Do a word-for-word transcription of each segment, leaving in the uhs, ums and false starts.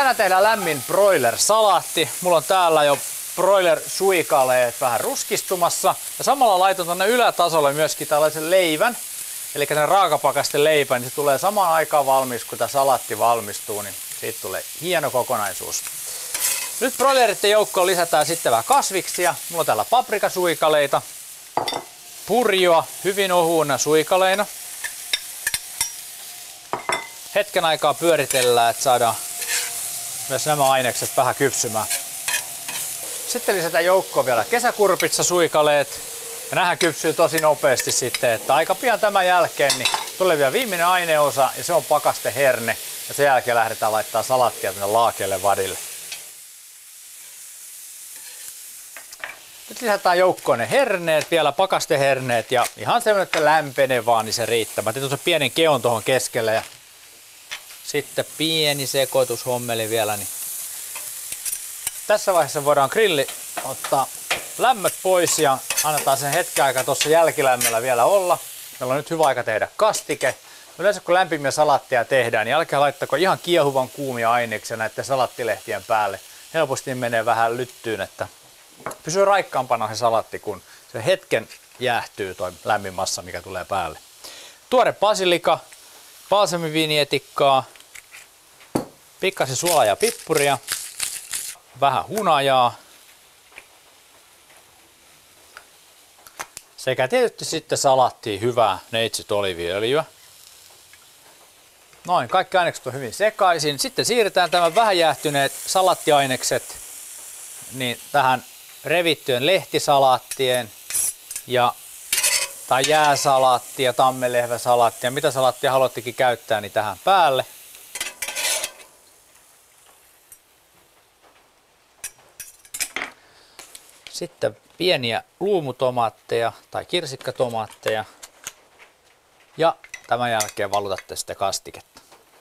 Tänään tehdään lämmin broiler-salaatti. Mulla on täällä jo broiler-suikaleet vähän ruskistumassa. Ja samalla laitan tonne ylätasolle myöskin tällaisen leivän. Eli tämän raakapakasten leipä, niin se tulee samaan aikaan valmis, kun tämä salaatti valmistuu, niin siitä tulee hieno kokonaisuus. Nyt broileritten joukkoon lisätään sitten vähän kasviksia. Mulla on täällä paprikasuikaleita, purjoa hyvin ohuuna suikaleina. Hetken aikaa pyöritellään, että saadaan myös nämä ainekset vähän kypsymään. Sitten lisätään joukkoon vielä kesäkurpitsasuikaleet. Ja nämähän kypsyy tosi nopeasti sitten, että aika pian tämän jälkeen niin tulee vielä viimeinen aineosa ja se on pakasteherne. Ja sen jälkeen lähdetään laittaa salattia tänne laakeelle vadille. Nyt lisätään joukkoon ne herneet, vielä pakasteherneet ja ihan semmoinen, että lämpenee vaan, niin se riittää. Mä tein tuossa pienen keon tuohon keskelle ja sitten pieni sekoitushommeli vielä. Niin tässä vaiheessa voidaan grilli ottaa lämmöt pois ja annetaan sen hetken aikaa tuossa jälkilämmöllä vielä olla. Meillä on nyt hyvä aika tehdä kastike. Yleensä kun lämpimiä salatteja tehdään, niin älkää laittako ihan kiehuvan kuumia aineksia näiden salattilehtien päälle. Helposti menee vähän lyttyyn, että pysyy raikkaampana se salatti, kun se hetken jäähtyy toi lämmin massa, mikä tulee päälle. Tuore basilika, balsamiviinietikkaa, pikkasen suolaa ja pippuria, vähän hunajaa sekä tietysti sitten salattiin hyvää neitsyt oliiviöljyä. Noin, kaikki ainekset on hyvin sekaisin. Sitten siirretään tämän vähän jäähtyneet salattiainekset niin tähän revittyjen lehtisalaattien ja tai jääsalaattia, tammenlehväsalaattia, mitä salaattia haluattekin käyttää, niin tähän päälle. Sitten pieniä luumutomaatteja tai kirsikkatomaatteja ja tämän jälkeen valutatte sitten kastiketta.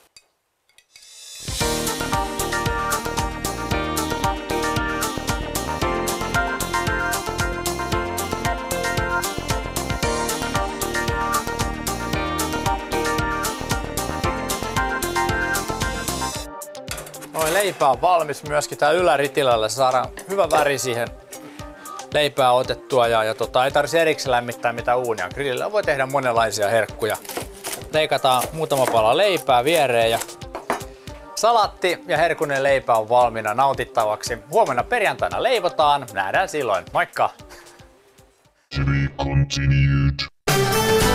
Noin, leipä on valmis myöskin täällä yläritilällä. Saadaan hyvä väri siihen leipää otettua ja, ja tota, ei tarvitse erikseen lämmittää mitään uunia. Grillillä voi tehdä monenlaisia herkkuja. Leikataan muutama pala leipää viereen ja salatti ja herkunen leipä on valmiina nautittavaksi. Huomenna perjantaina leivotaan. Nähdään silloin. Moikka! To be continued.